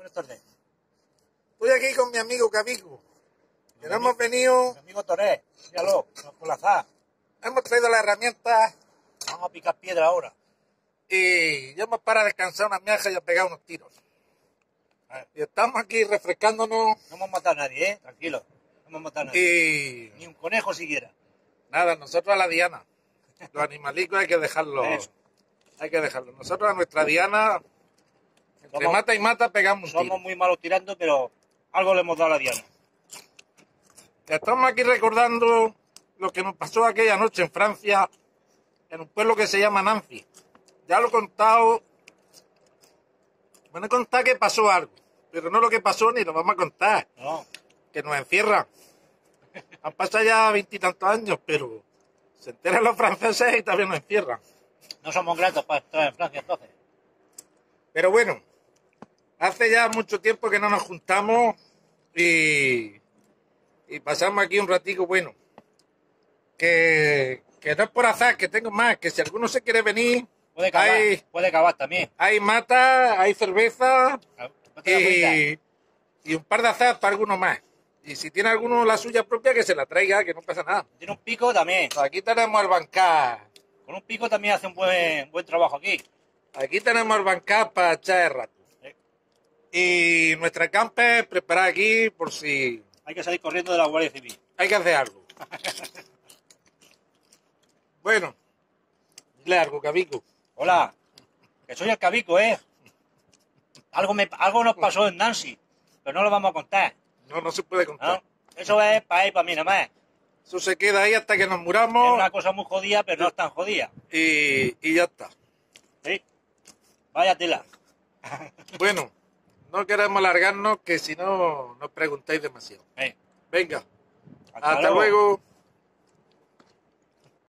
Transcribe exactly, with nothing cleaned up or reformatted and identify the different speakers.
Speaker 1: Buenas tardes.
Speaker 2: Estoy aquí con mi amigo Cabico. Que no hemos venido,
Speaker 1: Mi amigo Toré, míralo, por la azar.
Speaker 2: hemos traído las herramientas
Speaker 1: Vamos a picar piedra ahora.
Speaker 2: y ya hemos para descansar unas miajas y a pegar unos tiros. Y estamos aquí refrescándonos
Speaker 1: No hemos matado a nadie, ¿eh? Tranquilo. No hemos matado a nadie.
Speaker 2: y
Speaker 1: Ni un conejo siquiera.
Speaker 2: nada, nosotros a la Diana. Los animalicos hay que dejarlos.
Speaker 1: Eso.
Speaker 2: Hay que dejarlos. Nosotros a nuestra Diana, entre
Speaker 1: Somos-
Speaker 2: mata y mata, pegamos un
Speaker 1: Somos
Speaker 2: tiro.
Speaker 1: muy malos tirando, pero algo le hemos dado a la Diana.
Speaker 2: Estamos aquí recordando lo que nos pasó aquella noche en Francia, en un pueblo que se llama Nancy. Ya lo he contado. Bueno, he contado que pasó algo, pero no lo que pasó ni lo vamos a contar,
Speaker 1: No,
Speaker 2: que nos encierran. Han pasado ya veintitantos años, pero se enteran los franceses y también nos encierran.
Speaker 1: no somos gratos para estar en Francia entonces.
Speaker 2: Pero bueno, hace ya mucho tiempo que no nos juntamos y, y pasamos aquí un ratico bueno. Que, que no es por azar, que tengo más, que si alguno se quiere venir,
Speaker 1: Puede cavar,
Speaker 2: hay,
Speaker 1: puede cavar también.
Speaker 2: hay mata, hay cerveza
Speaker 1: Ponte la bolita.
Speaker 2: y, y un par de azar para alguno más. Y si tiene alguno la suya propia, que se la traiga, que no pasa nada.
Speaker 1: Tiene un pico también.
Speaker 2: Aquí tenemos el bancar.
Speaker 1: Con un pico también hace un buen, buen trabajo aquí.
Speaker 2: Aquí tenemos el bancar para echar el rato.
Speaker 1: Sí.
Speaker 2: Y nuestra camper preparada aquí por si
Speaker 1: Hay que salir corriendo de la Guardia Civil.
Speaker 2: hay que hacer algo. Bueno, dile algo, Cabico.
Speaker 1: Hola, que soy el Cabico, ¿eh? Algo, me, algo nos pasó en Nancy, pero no lo vamos a contar,
Speaker 2: No, no se puede contar.
Speaker 1: ¿no? Eso es para él, para mí, nada más.
Speaker 2: Eso se queda ahí hasta que nos
Speaker 1: Es
Speaker 2: muramos
Speaker 1: una cosa muy jodida, pero no es tan jodida.
Speaker 2: y, y ya está.
Speaker 1: ¿Sí? Vaya tela.
Speaker 2: Bueno, no queremos alargarnos, que si no nos preguntáis demasiado.
Speaker 1: Eh,
Speaker 2: Venga,
Speaker 1: hasta
Speaker 2: hasta luego.